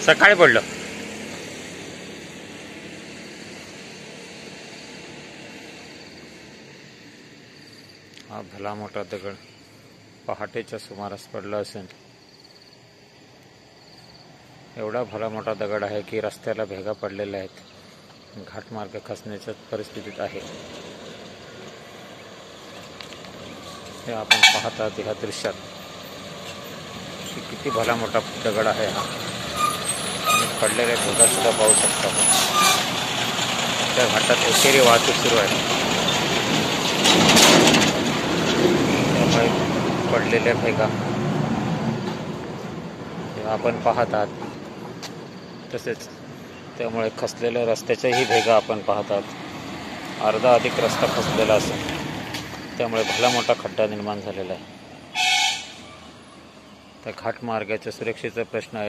सकाळी पडलं. हा भला मोठा दगड पहाटेच्या सुमारास पडला असेल. एवढा भला मोठा दगड आहे की रस्त्याला भेगा पडलेल्या आहेत. घाटमार्ग खचण्याच्या परिस्थितीत आहे. हे आपण पाहत आहात ह्या दृश्यात की किती भला मोठा दगड आहे हा. आणि पडलेल्या भेगा सुद्धा पाहू शकता. त्या घाटात एकेरी वाहतूक सुरू आहे. त्यामुळे पडलेल्या भेगा आपण पाहत आहात. तसेच त्यामुळे खचलेल्या रस्त्याच्याही भेगा आपण पाहत आहात. अर्धा अधिक रस्ता खचलेला असेल. त्यामुळे भला मोठा खड्डा निर्माण झालेला आहे. त्या घाटमार्गाच्या सुरक्षेचा प्रश्न आहे.